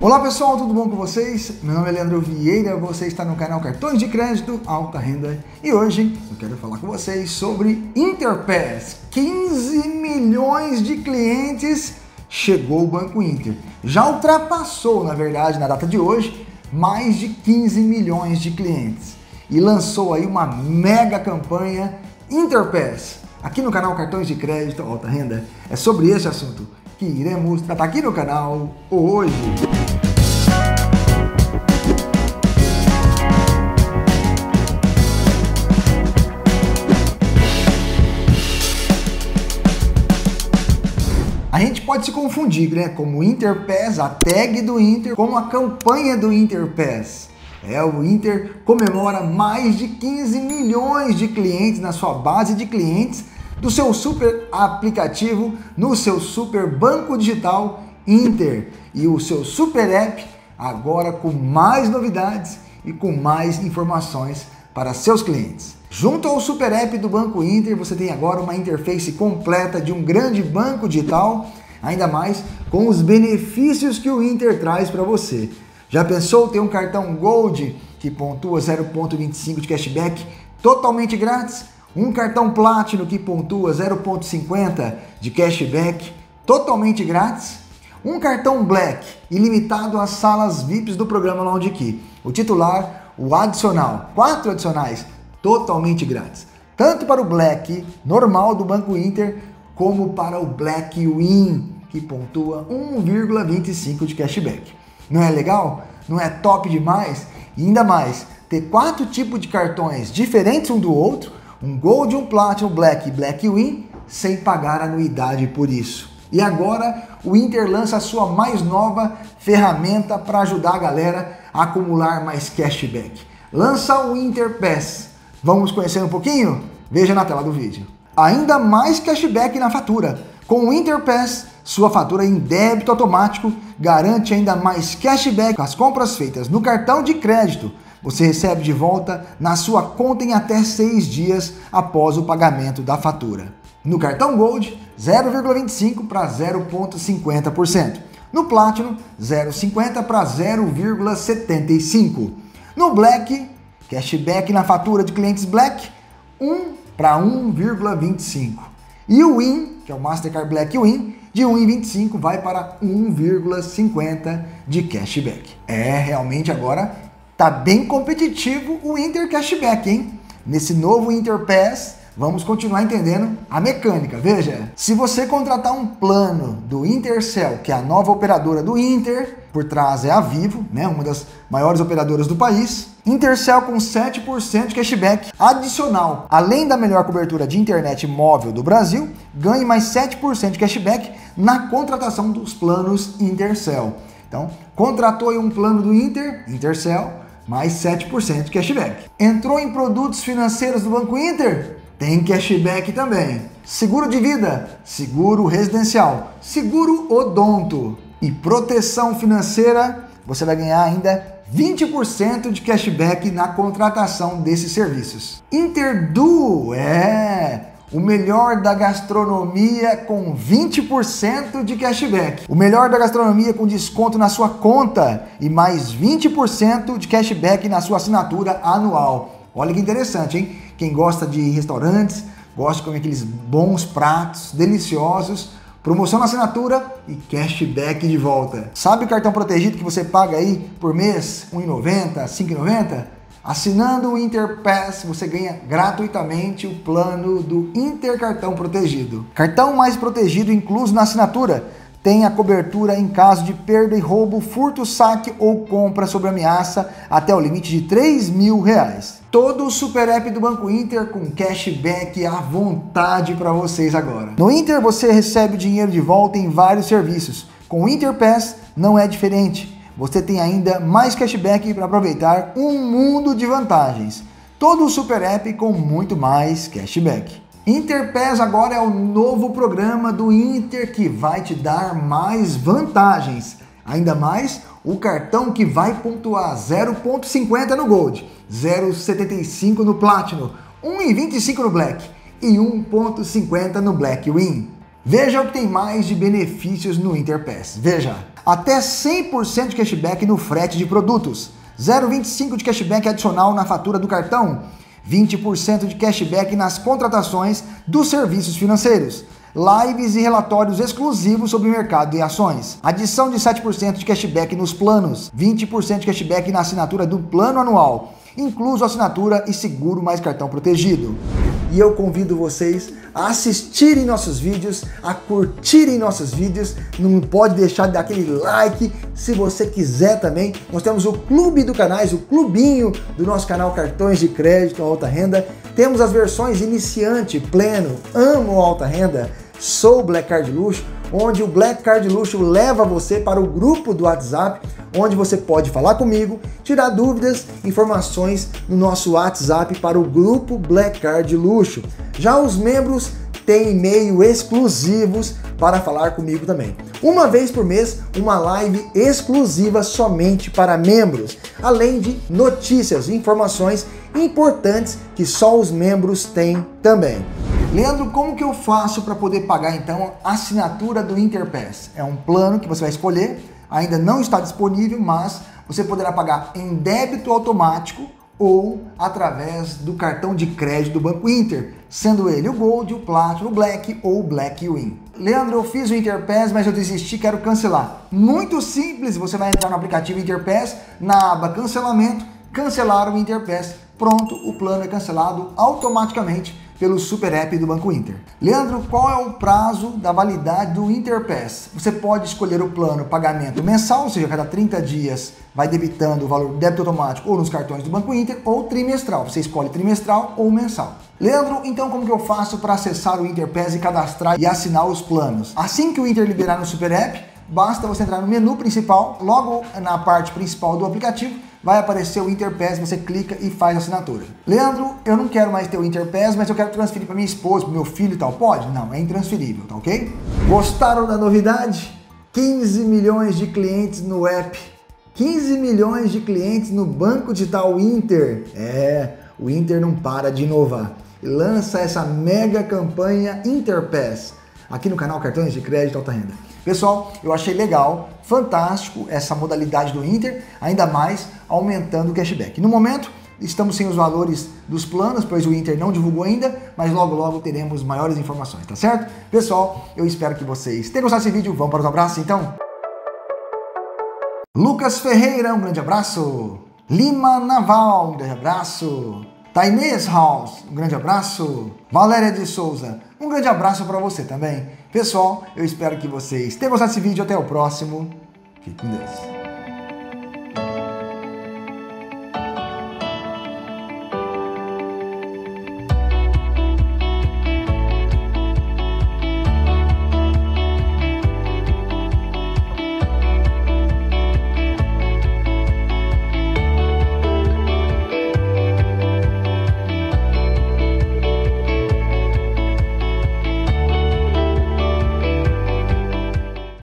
Olá pessoal, tudo bom com vocês? Meu nome é Leandro Vieira, você está no canal Cartões de Crédito, Alta, Renda, e hoje eu quero falar com vocês sobre Interpass. 15 milhões de clientes chegou o Banco Inter. Já ultrapassou, na verdade, na data de hoje, mais de 15 milhões de clientes. E lançou aí uma mega campanha Interpass. Aqui no canal Cartões de Crédito, Alta, Renda, é sobre esse assunto que iremos tratar aqui no canal hoje. A gente pode se confundir, né, como Interpass, a tag do Inter, com a campanha do Interpass. O Inter comemora mais de 15 milhões de clientes na sua base de clientes do seu super aplicativo, no seu super banco digital Inter e o seu super app, agora com mais novidades e com mais informações para seus clientes. Junto ao super app do Banco Inter, você tem agora uma interface completa de um grande banco digital, ainda mais com os benefícios que o Inter traz para você. Já pensou ter um cartão Gold que pontua 0,25 de cashback totalmente grátis? Um cartão Platinum que pontua 0,50 de cashback totalmente grátis? Um cartão Black ilimitado às salas VIPs do programa Lounge Key. O titular, o adicional, 4 adicionais totalmente grátis. Tanto para o Black normal do Banco Inter, como para o Black Win, que pontua 1,25 de cashback. Não é legal? Não é top demais? E ainda mais, ter 4 tipos de cartões diferentes um do outro, um Gold, um Platinum, Black e Black Win, sem pagar anuidade por isso. E agora o Inter lança a sua mais nova ferramenta para ajudar a galera a acumular mais cashback. Lança o Interpass. Vamos conhecer um pouquinho? Veja na tela do vídeo. Ainda mais cashback na fatura. Com o Interpass, sua fatura em débito automático garante ainda mais cashback. As compras feitas no cartão de crédito você recebe de volta na sua conta em até 6 dias após o pagamento da fatura. No cartão Gold, 0,25 para 0,50%. No Platinum, 0,50 para 0,75%. No Black, cashback na fatura de clientes Black, 1 para 1,25%. E o Win, que é o Mastercard Black Win, de 1,25 vai para 1,50 de cashback. Realmente agora tá bem competitivo o Inter Cashback, hein? Nesse novo Interpass, vamos continuar entendendo a mecânica. Veja, se você contratar um plano do Intercell, que é a nova operadora do Inter, por trás é a Vivo, né, uma das maiores operadoras do país, Intercell com 7% de cashback adicional. Além da melhor cobertura de internet móvel do Brasil, ganhe mais 7% de cashback na contratação dos planos Intercell. Então, contratou aí um plano do Intercell, mais 7% de cashback. Entrou em produtos financeiros do Banco Inter? Tem cashback também. Seguro de vida, seguro residencial, seguro odonto e proteção financeira, você vai ganhar ainda 20% de cashback na contratação desses serviços. Interdu, o melhor da gastronomia com 20% de cashback. O melhor da gastronomia com desconto na sua conta e mais 20% de cashback na sua assinatura anual. Olha que interessante, hein? Quem gosta de restaurantes, gosta de comer aqueles bons pratos deliciosos, promoção na assinatura e cashback de volta. Sabe o cartão protegido que você paga aí por mês? R$1,90, R$5,90? Assinando o Interpass, você ganha gratuitamente o plano do Intercartão Protegido. Cartão mais protegido incluso na assinatura. Tem a cobertura em caso de perda e roubo, furto, saque ou compra sob ameaça até o limite de R$3.000. Todo o super app do Banco Inter com cashback à vontade para vocês agora. No Inter você recebe dinheiro de volta em vários serviços. Com o Interpass não é diferente. Você tem ainda mais cashback para aproveitar um mundo de vantagens. Todo o super app com muito mais cashback. Interpass agora é o novo programa do Inter que vai te dar mais vantagens. Ainda mais o cartão que vai pontuar 0,50 no Gold, 0,75 no Platinum, 1,25 no Black e 1,50 no Black Win. Veja o que tem mais de benefícios no Interpass. Veja, Até 100% de cashback no frete de produtos. 0,25% de cashback adicional na fatura do cartão. 20% de cashback nas contratações dos serviços financeiros. Lives e relatórios exclusivos sobre o mercado e ações. Adição de 7% de cashback nos planos. 20% de cashback na assinatura do plano anual, incluso assinatura e seguro mais cartão protegido. E eu convido vocês a assistirem nossos vídeos, a curtirem nossos vídeos. Não pode deixar de dar aquele like. Se você quiser também, nós temos o clube do canais, o clubinho do nosso canal Cartões de Crédito Alta Renda. Temos as versões iniciante, pleno, amo alta renda, sou Black Card Luxo, onde o Black Card Luxo leva você para o grupo do WhatsApp, onde você pode falar comigo, tirar dúvidas, informações no nosso WhatsApp para o grupo Black Card Luxo. Já os membros têm e-mail exclusivos para falar comigo também. Uma vez por mês, uma live exclusiva somente para membros, além de notícias e informações importantes que só os membros têm também. Leandro, como que eu faço para poder pagar então a assinatura do Interpass? É um plano que você vai escolher, ainda não está disponível, mas você poderá pagar em débito automático ou através do cartão de crédito do Banco Inter, sendo ele o Gold, o Platinum, o Black ou o Black Win. Leandro, eu fiz o Interpass, mas eu desisti, quero cancelar. Muito simples, você vai entrar no aplicativo Interpass, na aba cancelamento, cancelar o Interpass. Pronto, o plano é cancelado automaticamente pelo super app do Banco Inter. Leandro, qual é o prazo da validade do Interpass? Você pode escolher o plano pagamento mensal, ou seja, a cada 30 dias vai debitando o valor débito automático ou nos cartões do Banco Inter, ou trimestral. Você escolhe trimestral ou mensal. Leandro, então como que eu faço para acessar o Interpass e cadastrar e assinar os planos? Assim que o Inter liberar no super app, basta você entrar no menu principal, logo na parte principal do aplicativo, vai aparecer o Interpass, você clica e faz a assinatura. Leandro, eu não quero mais ter o Interpass, mas eu quero transferir para minha esposa, para meu filho e tal. Pode? Não, é intransferível, tá ok? Gostaram da novidade? 15 milhões de clientes no app, 15 milhões de clientes no banco digital Inter. O Inter não para de inovar. Lança essa mega campanha Interpass aqui no canal Cartões de Crédito Alta Renda. Pessoal, eu achei legal, fantástico essa modalidade do Inter, ainda mais aumentando o cashback. No momento, estamos sem os valores dos planos, pois o Inter não divulgou ainda, mas logo logo teremos maiores informações, tá certo? Pessoal, eu espero que vocês tenham gostado desse vídeo. Vamos para os abraços, então? Lucas Ferreira, um grande abraço. Lima Naval, um grande abraço. Tainês House, um grande abraço. Valéria de Souza, um grande abraço para você também. Pessoal, eu espero que vocês tenham gostado desse vídeo. Até o próximo. Fique com Deus.